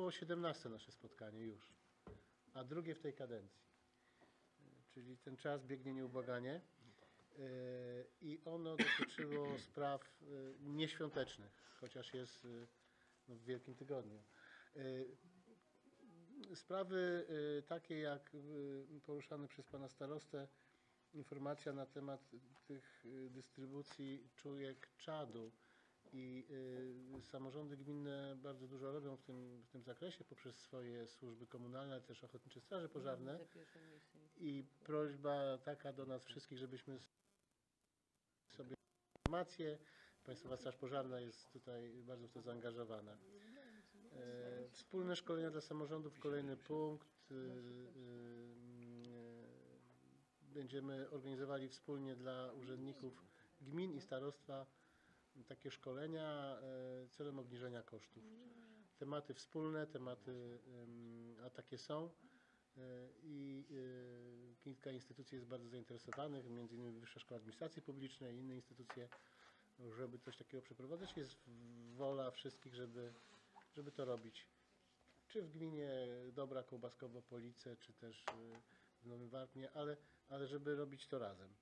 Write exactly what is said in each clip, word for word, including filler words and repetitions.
było siedemnaste nasze spotkanie już, a drugie w tej kadencji. Czyli ten czas biegnie nieubłaganie i ono dotyczyło spraw nieświątecznych, chociaż jest no, w Wielkim Tygodniu. Sprawy takie jak poruszane przez pana starostę, informacja na temat tych dystrybucji czujek czadu i samorządy gminne bardzo dużo robią w tym, w tym zakresie poprzez swoje służby komunalne, ale też ochotnicze straże pożarne i prośba taka do nas wszystkich, żebyśmy sobie informacje. Państwowa Straż Pożarna jest tutaj bardzo w to zaangażowana. E, wspólne szkolenia dla samorządów, kolejny punkt. E, e, będziemy organizowali wspólnie dla urzędników gmin i starostwa takie szkolenia e, celem obniżenia kosztów. Tematy wspólne, tematy, e, a takie są. I kilka instytucji jest bardzo zainteresowanych, między innymi Wyższa Szkoła Administracji Publicznej i inne instytucje, żeby coś takiego przeprowadzać. Jest wola wszystkich, żeby, żeby to robić. Czy w gminie Dobra, Kołbaskowo, Police, czy też w Nowym Warpnie, ale, ale żeby robić to razem.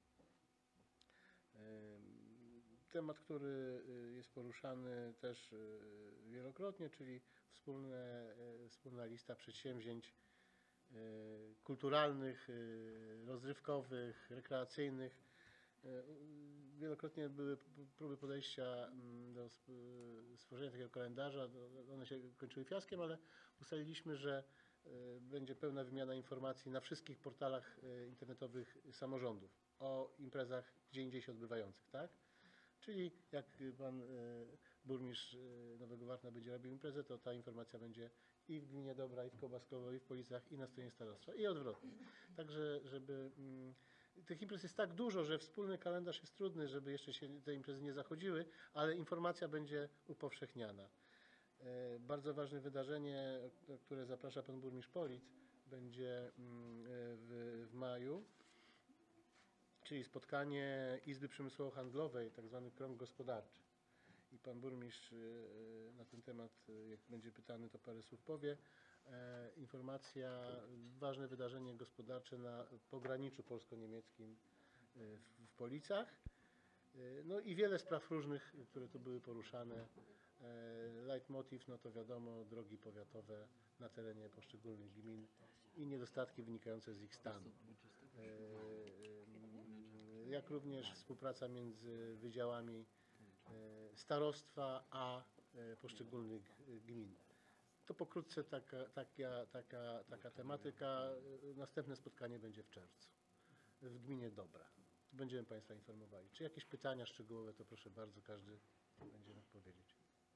Temat, który jest poruszany też wielokrotnie, czyli wspólne, wspólna lista przedsięwzięć kulturalnych, rozrywkowych, rekreacyjnych. Wielokrotnie były próby podejścia do stworzenia takiego kalendarza. One się kończyły fiaskiem, ale ustaliliśmy, że będzie pełna wymiana informacji na wszystkich portalach internetowych samorządów o imprezach gdzie indziej się odbywających, tak? Czyli jak pan burmistrz Nowego Warpna będzie robił imprezę, to ta informacja będzie i w gminie Dobra, i w Kołbaskowo, i w Policach, i na stronie starostwa, i odwrotnie. Także, żeby mm, tych imprez jest tak dużo, że wspólny kalendarz jest trudny, żeby jeszcze się te imprezy nie zachodziły, ale informacja będzie upowszechniana. E, bardzo ważne wydarzenie, które zaprasza pan burmistrz Polic, będzie mm, w, w maju, czyli spotkanie Izby Przemysłowo-Handlowej, tak zwany krąg gospodarczy. I pan burmistrz na ten temat, jak będzie pytany, to parę słów powie. Informacja, ważne wydarzenie gospodarcze na pograniczu polsko-niemieckim w Policach. No i wiele spraw różnych, które tu były poruszane. Leitmotiv, no to wiadomo, drogi powiatowe na terenie poszczególnych gmin i niedostatki wynikające z ich stanu. Jak również współpraca między wydziałami starostwa a poszczególnych gmin. To pokrótce taka, taka, taka, taka tematyka. Następne spotkanie będzie w czerwcu w gminie Dobra. Będziemy państwa informowali. Czy jakieś pytania szczegółowe, to proszę bardzo, każdy będzie mógł powiedzieć.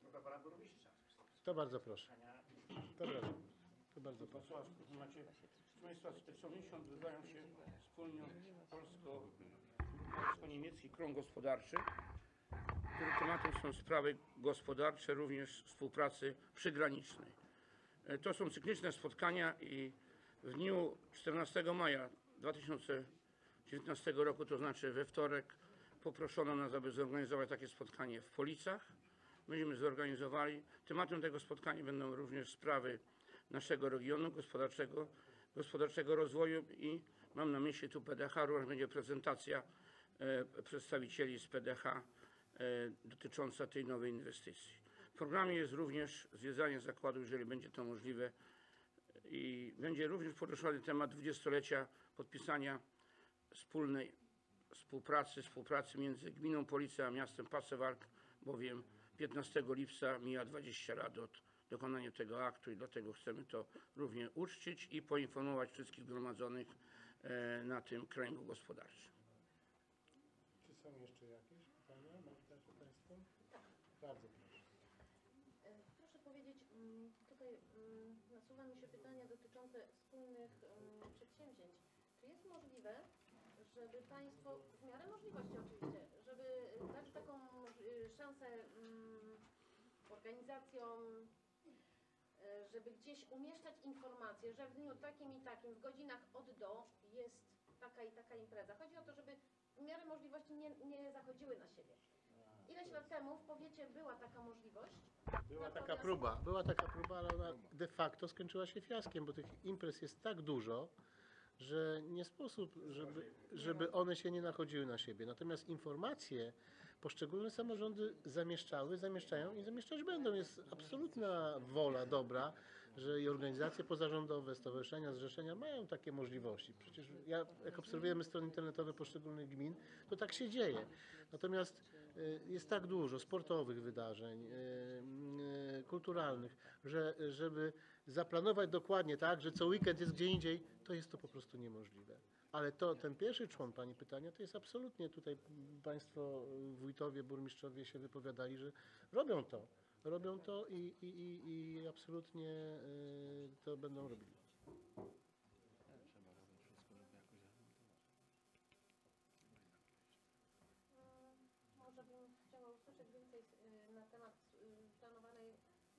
To bardzo proszę. To bardzo, to bardzo proszę. Macie, proszę państwa, z co miesiąc odbywają się wspólnie polsko, polsko-niemiecki krąg gospodarczy, którym tematem są sprawy gospodarcze, również współpracy przygranicznej. To są cykliczne spotkania i w dniu czternastego maja dwa tysiące dziewiętnastego roku, to znaczy we wtorek, poproszono nas, aby zorganizować takie spotkanie w Policach. Myśmy zorganizowali. Tematem tego spotkania będą również sprawy naszego regionu gospodarczego, gospodarczego rozwoju i mam na myśli tu P D H, również będzie prezentacja e, przedstawicieli z P D H e, dotycząca tej nowej inwestycji. W programie jest również zwiedzanie zakładu, jeżeli będzie to możliwe, i będzie również poruszany temat dwudziestolecia podpisania wspólnej współpracy, współpracy między gminą Police a miastem Pasewalk, bowiem piętnastego lipca mija dwadzieścia lat od dokonania tego aktu i dlatego chcemy to również uczcić i poinformować wszystkich zgromadzonych na tym kręgu gospodarczym. Czy są jeszcze jakieś pytania? Macie państwo? Bardzo proszę. Proszę powiedzieć, tutaj nasuwa mi się pytania dotyczące wspólnych przedsięwzięć. Czy jest możliwe, żeby państwo, w miarę możliwości oczywiście, żeby dać taką szansę organizacjom, żeby gdzieś umieszczać informacje, że w dniu takim i takim, w godzinach od do jest taka i taka impreza. Chodzi o to, żeby w miarę możliwości nie, nie zachodziły na siebie. Ileś lat temu w powiecie była taka możliwość. Była taka Natomiast- próba, była taka próba, ale ona de facto skończyła się fiaskiem, bo tych imprez jest tak dużo, że nie sposób, żeby, żeby one się nie nachodziły na siebie. Natomiast informacje poszczególne samorządy zamieszczały, zamieszczają i zamieszczać będą. Jest absolutna wola dobra, że i organizacje pozarządowe, stowarzyszenia, zrzeszenia mają takie możliwości. Przecież ja, jak obserwujemy strony internetowe poszczególnych gmin, to tak się dzieje. Natomiast y, jest tak dużo sportowych wydarzeń, y, y, kulturalnych, że żeby zaplanować dokładnie tak, że co weekend jest gdzie indziej, to jest to po prostu niemożliwe. Ale to ten pierwszy człon Pani pytania, to jest absolutnie tutaj Państwo wójtowie, burmistrzowie się wypowiadali, że robią to. Robią to i, i, i, i absolutnie y, to będą robili. Mm, Może bym chciała usłyszeć więcej y, na temat y, planowanej,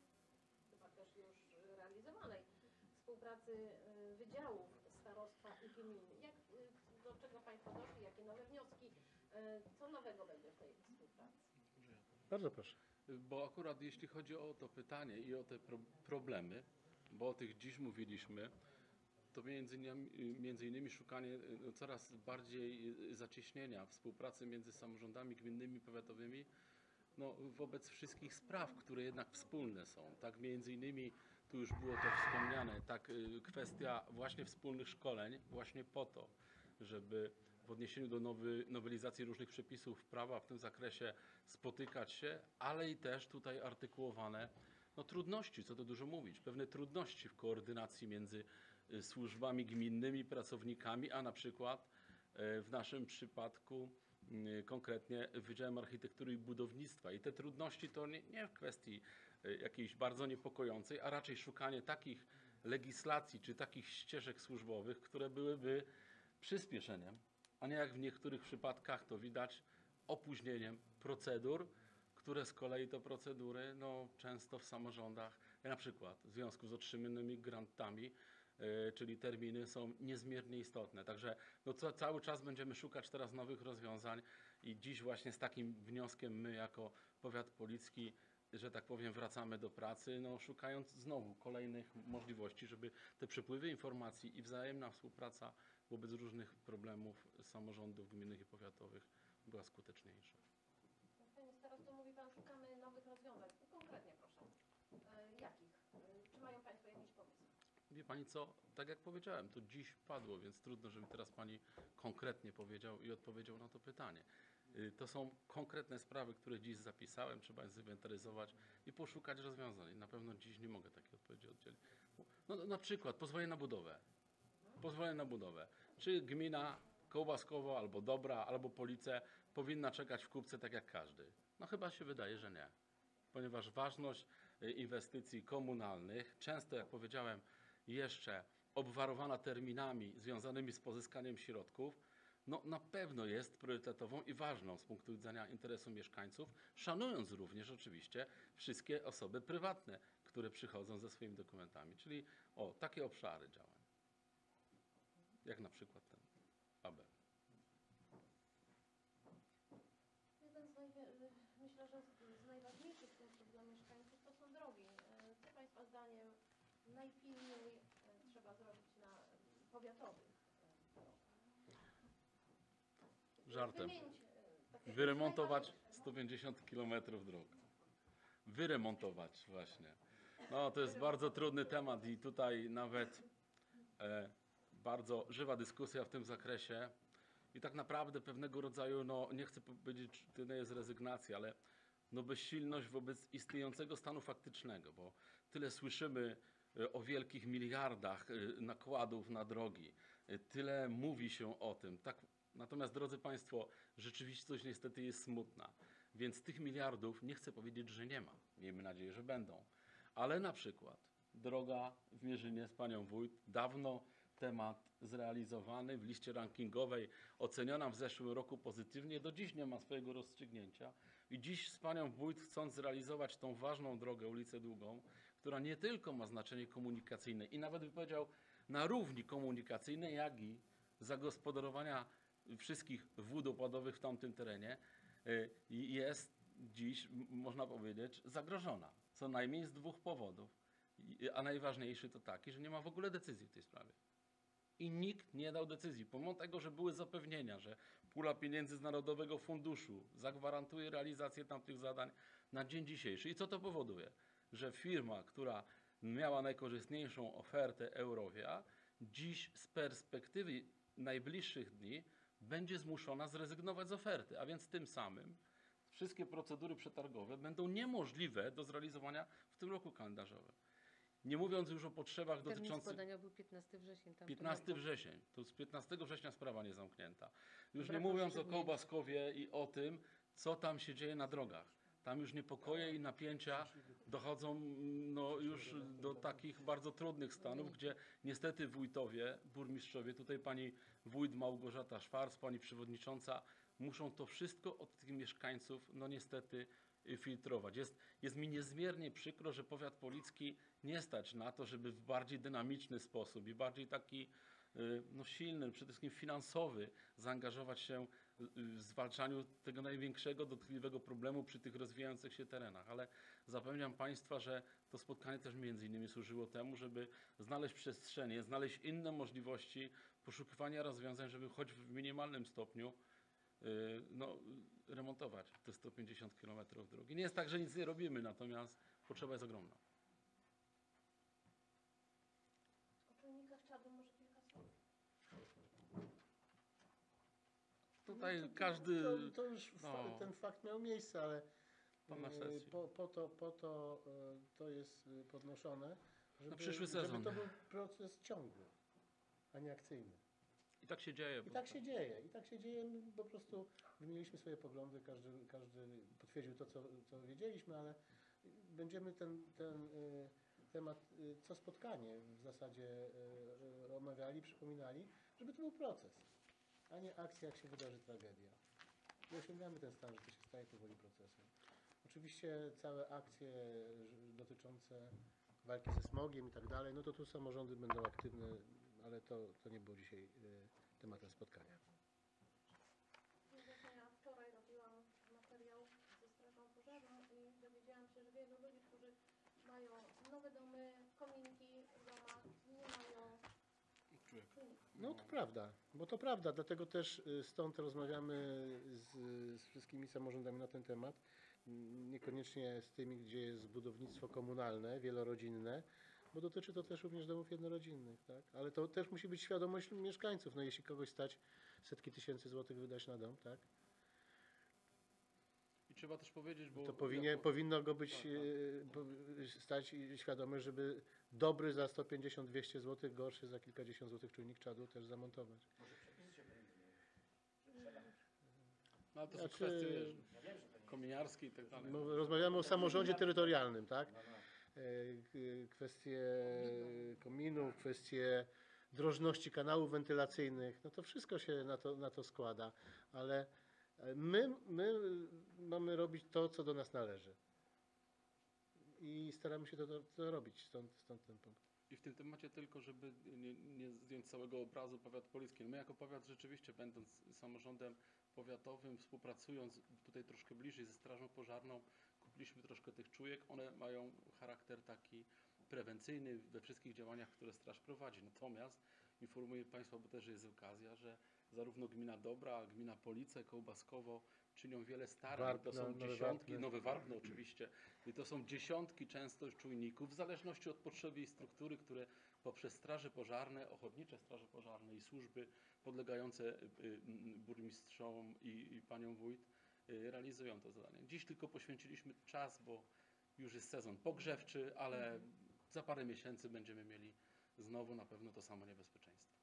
chyba też już y, realizowanej współpracy y, wydziałów starostwa i gminy. Jak, y, do czego Państwo doszli, jakie nowe wnioski, y, co nowego będzie w tej współpracy? Bardzo proszę. Bo akurat jeśli chodzi o to pytanie i o te pro problemy, bo o tych dziś mówiliśmy, to między innymi, między innymi szukanie no, coraz bardziej zacieśnienia współpracy między samorządami gminnymi, powiatowymi, no, wobec wszystkich spraw, które jednak wspólne są. Tak między innymi, tu już było to wspomniane, tak kwestia właśnie wspólnych szkoleń, właśnie po to, żeby w odniesieniu do nowy, nowelizacji różnych przepisów prawa w tym zakresie spotykać się, ale i też tutaj artykułowane no, trudności, co to dużo mówić, pewne trudności w koordynacji między y, służbami gminnymi, pracownikami, a na przykład y, w naszym przypadku y, konkretnie Wydziałem Architektury i Budownictwa. I te trudności to nie, nie w kwestii y, jakiejś bardzo niepokojącej, a raczej szukanie takich legislacji czy takich ścieżek służbowych, które byłyby przyspieszeniem, a nie jak w niektórych przypadkach to widać opóźnieniem procedur, które z kolei to procedury no, często w samorządach, na przykład w związku z otrzymanymi grantami, yy, czyli terminy są niezmiernie istotne. Także no, co, cały czas będziemy szukać teraz nowych rozwiązań i dziś właśnie z takim wnioskiem my jako powiat policki, że tak powiem, wracamy do pracy, no, szukając znowu kolejnych możliwości, żeby te przepływy informacji i wzajemna współpraca wobec różnych problemów samorządów gminnych i powiatowych była skuteczniejsza. Panie starosto, mówi Pan, szukamy nowych rozwiązań. Konkretnie proszę. E, jakich? E, czy mają Państwo jakiś pomysł? Wie Pani co, tak jak powiedziałem, to dziś padło, więc trudno, żeby teraz Pani konkretnie powiedział i odpowiedział na to pytanie. Y, To są konkretne sprawy, które dziś zapisałem, trzeba je zinwentaryzować i poszukać rozwiązań. Na pewno dziś nie mogę takiej odpowiedzi udzielić. No, na przykład pozwolenie na budowę. Pozwolenie na budowę. Czy gmina Kołbaskowo, albo Dobra, albo Police powinna czekać w kupce tak jak każdy? No chyba się wydaje, że nie. Ponieważ ważność y, inwestycji komunalnych, często jak powiedziałem, jeszcze obwarowana terminami związanymi z pozyskaniem środków, no na pewno jest priorytetową i ważną z punktu widzenia interesu mieszkańców, szanując również oczywiście wszystkie osoby prywatne, które przychodzą ze swoimi dokumentami. Czyli o takie obszary działań. Jak na przykład ten A B. Jeden z najwie- myślę, że z, z najważniejszych punktów dla mieszkańców to są drogi. E, Co Państwa zdaniem najpilniej e, trzeba zrobić na e, powiatowych e, drogach? Żartem. Wymienić, e, takie Wyremontować najważniejsze, sto pięćdziesiąt kilometrów dróg. Wyremontować właśnie. No to jest bardzo trudny temat i tutaj nawet e, bardzo żywa dyskusja w tym zakresie. I tak naprawdę pewnego rodzaju, no nie chcę powiedzieć, że to jest rezygnacja, ale no bezsilność wobec istniejącego stanu faktycznego, bo tyle słyszymy e, o wielkich miliardach e, nakładów na drogi, e, tyle mówi się o tym. Tak, natomiast drodzy Państwo, rzeczywistość niestety jest smutna, więc tych miliardów nie chcę powiedzieć, że nie ma. Miejmy nadzieję, że będą. Ale na przykład droga w Mierzynie z panią wójt, dawno temat zrealizowany, w liście rankingowej oceniona w zeszłym roku pozytywnie, do dziś nie ma swojego rozstrzygnięcia. I dziś z panią wójt, chcąc zrealizować tą ważną drogę, ulicę Długą, która nie tylko ma znaczenie komunikacyjne i nawet bym powiedział na równi komunikacyjnej, jak i zagospodarowania wszystkich wód opadowych w tamtym terenie, y, jest dziś, m- można powiedzieć, zagrożona. Co najmniej z dwóch powodów. I- A najważniejszy to taki, że nie ma w ogóle decyzji w tej sprawie. I nikt nie dał decyzji, pomimo tego, że były zapewnienia, że pula pieniędzy z Narodowego Funduszu zagwarantuje realizację tamtych zadań na dzień dzisiejszy. I co to powoduje? Że firma, która miała najkorzystniejszą ofertę Eurowia, dziś z perspektywy najbliższych dni będzie zmuszona zrezygnować z oferty, a więc tym samym wszystkie procedury przetargowe będą niemożliwe do zrealizowania w tym roku kalendarzowym. Nie mówiąc już o potrzebach Termin dotyczących... składania był piętnastego września. Tam piętnastego września, to z piętnastego września sprawa nie zamknięta. Już nie Brak mówiąc o rozstrzygnięcia. Kołbaskowie i o tym, co tam się dzieje na drogach. Tam już niepokoje i napięcia dochodzą mm, no, już do takich bardzo trudnych stanów, gdzie niestety wójtowie, burmistrzowie, tutaj pani wójt Małgorzata Szwarc, pani przewodnicząca, muszą to wszystko od tych mieszkańców no niestety y, filtrować. Jest, jest mi niezmiernie przykro, że powiat policki nie stać na to, żeby w bardziej dynamiczny sposób i bardziej taki y, no, silny, przede wszystkim finansowy, zaangażować się y, w zwalczaniu tego największego, dotkliwego problemu przy tych rozwijających się terenach. Ale zapewniam Państwa, że to spotkanie też między innymi służyło temu, żeby znaleźć przestrzenie, znaleźć inne możliwości poszukiwania rozwiązań, żeby choć w minimalnym stopniu y, no, remontować te sto pięćdziesiąt kilometrów drogi. Nie jest tak, że nic nie robimy, natomiast potrzeba jest ogromna. O czujnikach czadu może kilka słów? Tutaj No to- każdy... To, to już fa- no. ten fakt miał miejsce, ale Pan na e, sesji. po, po to, po to e, to jest e, podnoszone, żeby, przyszły żeby sezon. to był proces ciągły, a nie akcyjny. I tak się dzieje. I bo tak się dzieje, i tak się dzieje. My po prostu wymieniliśmy swoje poglądy, każdy, każdy potwierdził to, co, co wiedzieliśmy, ale będziemy ten, ten y, temat y, co spotkanie w zasadzie y, y, omawiali, przypominali, żeby to był proces, a nie akcja, jak się wydarzy tragedia. I osiągamy ten stan, że to się staje powoli procesem. Oczywiście całe akcje y, dotyczące walki ze smogiem i tak dalej, no to tu samorządy będą aktywne, ale to, to nie było dzisiaj y, tematem spotkania. Ja wczoraj robiłam materiał ze strażą pożarną i dowiedziałam się, że wielu ludzi, którzy mają nowe domy, kominki w domach, nie mają Człowiek. czujników. No to prawda, bo to prawda, dlatego też y, stąd rozmawiamy z, z wszystkimi samorządami na ten temat. Mm, Niekoniecznie z tymi, gdzie jest budownictwo komunalne, wielorodzinne, bo dotyczy to też również domów jednorodzinnych, tak? Ale to też musi być świadomość mieszkańców. No jeśli kogoś stać setki tysięcy złotych wydać na dom, tak? I trzeba też powiedzieć, bo... To powinien, jako- powinno go być Tak, tak. y, po- stać i świadomość, żeby dobry za sto pięćdziesiąt dwieście złotych, gorszy za kilkadziesiąt złotych czujnik czadu też zamontować. No, ale to są Znaczy- kwestie wiesz, kominiarskie i tak dalej. No, rozmawiamy o samorządzie terytorialnym, tak? E, k- Kwestie kominów, kwestie drożności kanałów wentylacyjnych, no to wszystko się na to, na to składa, ale my, my mamy robić to, co do nas należy. I staramy się to, to, to robić, stąd, stąd ten punkt. I w tym temacie tylko, żeby nie, nie zdjąć całego obrazu powiat policki. My jako powiat rzeczywiście, będąc samorządem powiatowym, współpracując tutaj troszkę bliżej ze Strażą Pożarną, kupiliśmy troszkę tych czujek. One mają charakter taki prewencyjny we wszystkich działaniach, które straż prowadzi. Natomiast informuję Państwa, bo też jest okazja, że zarówno gmina Dobra, gmina Police, Kołbaskowo czynią wiele starań. Warpno, To są Nowe dziesiątki, Warpno. Nowe Warpno oczywiście. I to są dziesiątki często czujników, w zależności od potrzeby i struktury, które poprzez straże pożarne, ochotnicze straże pożarne i służby podlegające y, y, burmistrzom i, i panią wójt y, realizują to zadanie. Dziś tylko poświęciliśmy czas, bo już jest sezon pogrzewczy, ale za parę miesięcy będziemy mieli znowu na pewno to samo niebezpieczeństwo.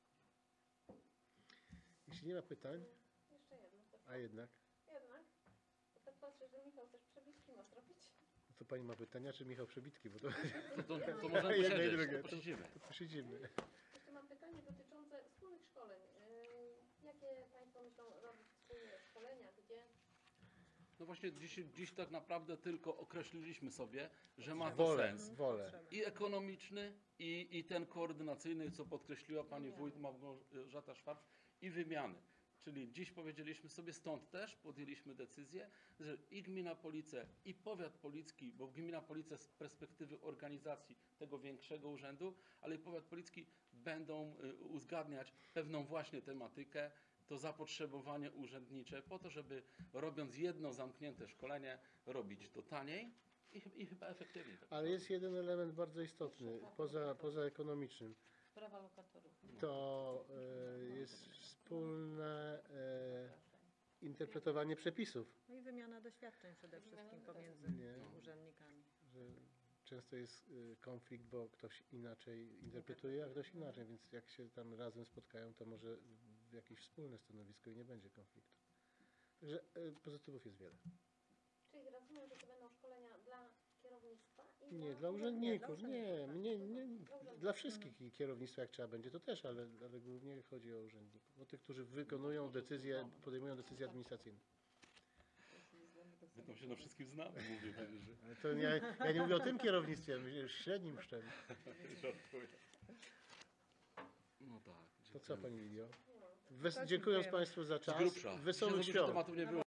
Jeśli nie ma pytań, Jeszcze jedno. Tak, a jednak, jednak, bo tak patrzę, że Michał też przebitki ma zrobić. to pani ma pytania, czy Michał Przebitki, bo to, To, to, to możemy Jedno i posiedzieć, drugie. to posiedzimy. to posiedzimy. Jeszcze mam pytanie dotyczące wspólnych szkoleń. Yy, Jakie Państwo myślą robić wspólne szkolenia, gdzie? No właśnie dziś, dziś tak naprawdę tylko określiliśmy sobie, że ma to Wolę, sens. wolę. I ekonomiczny, i, i ten koordynacyjny, co podkreśliła pani wójt Małgorzata Szwarc, i wymiany. Czyli dziś powiedzieliśmy sobie, stąd też podjęliśmy decyzję, że i gmina Police, i powiat policki, bo gmina Police z perspektywy organizacji tego większego urzędu, ale i powiat policki będą y, uzgadniać pewną właśnie tematykę, to zapotrzebowanie urzędnicze, po to, żeby robiąc jedno zamknięte szkolenie, robić to taniej i, ch- i chyba efektywniej. Tak Ale jest jeden element bardzo istotny, poza, poza ekonomicznym. Sprawa lokatorów. To e, jest wspólne e, interpretowanie przepisów. No i wymiana doświadczeń przede Wymiana wszystkim doświadczeń. pomiędzy Nie. urzędnikami. Że często jest y, konflikt, bo ktoś inaczej interpretuje, a ktoś inaczej, więc jak się tam razem spotkają, to może w jakieś wspólne stanowisko i nie będzie konfliktu. Także y, pozytywów jest wiele. Czyli rozumiem, że to będą szkolenia dla kierownictwa i Nie, dla dla urzędników, dla nie, urzędników, mnie, tak. nie, Dla urzędników. dla wszystkich i kierownictwa jak trzeba będzie, to też, ale, ale głównie chodzi o urzędników, o tych, którzy wykonują decyzje, podejmują decyzje administracyjne. My tam się na wszystkim znamy, mówię, że Ale to ja, ja nie mówię o tym kierownictwie, mówię już średnim szczeblu. żartuję. No tak. To co, Pani Lidio? Nie mam. Wes- To dziękując dziękujemy. Państwu za Z czas. grubsza. Wesołych Dzisiaj za dużo świąt. tematów nie było.